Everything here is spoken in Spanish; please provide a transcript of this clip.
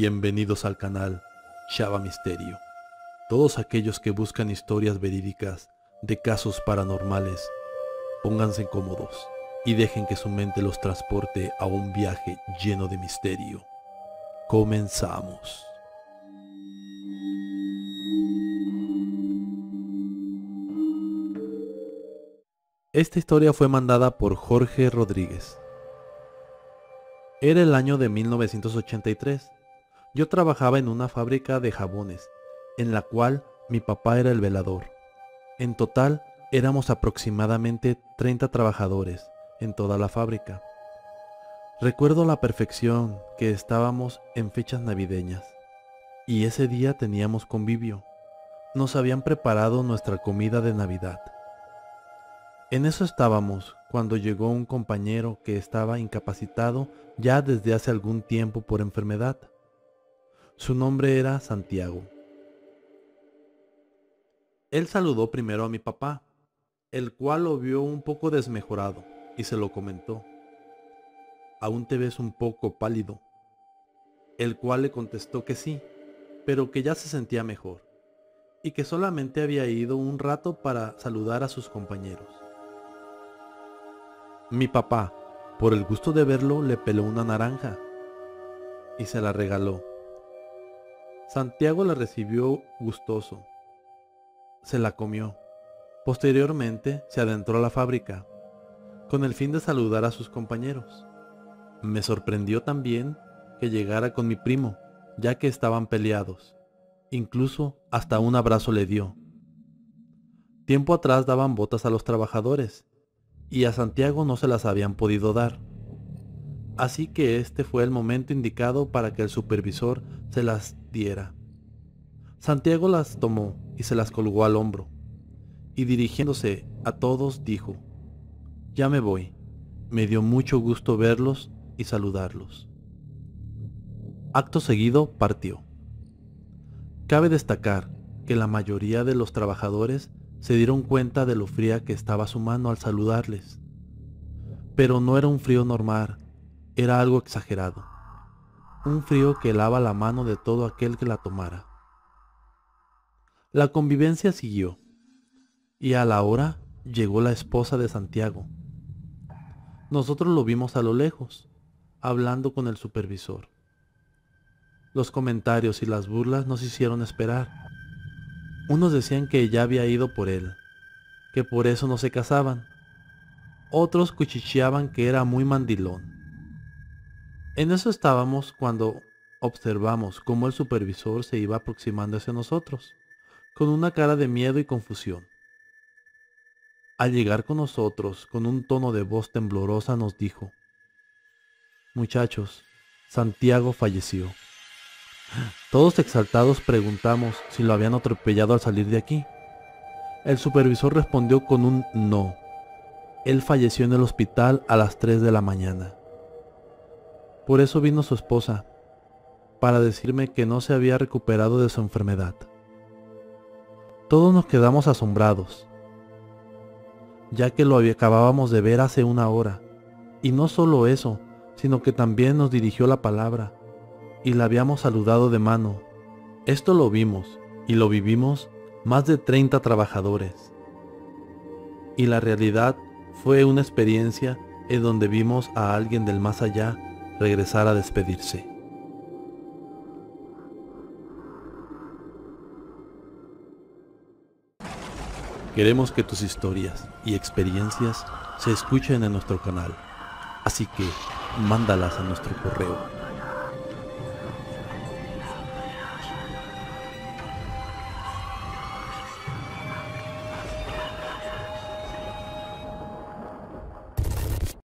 Bienvenidos al canal Chava Misterio. Todos aquellos que buscan historias verídicas de casos paranormales, pónganse cómodos y dejen que su mente los transporte a un viaje lleno de misterio. Comenzamos. Esta historia fue mandada por Jorge Rodríguez. Era el año de 1983. Yo trabajaba en una fábrica de jabones, en la cual mi papá era el velador. En total, éramos aproximadamente 30 trabajadores en toda la fábrica. Recuerdo a la perfección que estábamos en fechas navideñas, y ese día teníamos convivio. Nos habían preparado nuestra comida de Navidad. En eso estábamos cuando llegó un compañero que estaba incapacitado ya desde hace algún tiempo por enfermedad. Su nombre era Santiago. Él saludó primero a mi papá, el cual lo vio un poco desmejorado y se lo comentó. «Aún te ves un poco pálido», el cual le contestó que sí, pero que ya se sentía mejor y que solamente había ido un rato para saludar a sus compañeros. Mi papá, por el gusto de verlo, le peló una naranja y se la regaló. Santiago la recibió gustoso. Se la comió. Posteriormente se adentró a la fábrica, con el fin de saludar a sus compañeros. Me sorprendió también que llegara con mi primo, ya que estaban peleados. Incluso hasta un abrazo le dio. Tiempo atrás daban botas a los trabajadores, y a Santiago no se las habían podido dar. Así que este fue el momento indicado para que el supervisor se las diera. Santiago las tomó y se las colgó al hombro, y dirigiéndose a todos dijo: «Ya me voy, me dio mucho gusto verlos y saludarlos». Acto seguido partió. Cabe destacar que la mayoría de los trabajadores se dieron cuenta de lo fría que estaba su mano al saludarles. Pero no era un frío normal, era algo exagerado. Un frío que helaba la mano de todo aquel que la tomara. La convivencia siguió, y a la hora llegó la esposa de Santiago. Nosotros lo vimos a lo lejos, hablando con el supervisor. Los comentarios y las burlas nos hicieron esperar. Unos decían que ya había ido por él, que por eso no se casaban. Otros cuchicheaban que era muy mandilón. En eso estábamos cuando observamos cómo el supervisor se iba aproximando hacia nosotros, con una cara de miedo y confusión. Al llegar con nosotros, con un tono de voz temblorosa nos dijo: «Muchachos, Santiago falleció». Todos exaltados preguntamos si lo habían atropellado al salir de aquí. El supervisor respondió con un no. Él falleció en el hospital a las 3 de la mañana. Por eso vino su esposa, para decirme que no se había recuperado de su enfermedad. Todos nos quedamos asombrados, ya que lo acabábamos de ver hace una hora, y no solo eso, sino que también nos dirigió la palabra, y la habíamos saludado de mano. Esto lo vimos, y lo vivimos más de 30 trabajadores. Y la realidad fue una experiencia en donde vimos a alguien del más allá regresar a despedirse. Queremos que tus historias y experiencias se escuchen en nuestro canal, así que mándalas a nuestro correo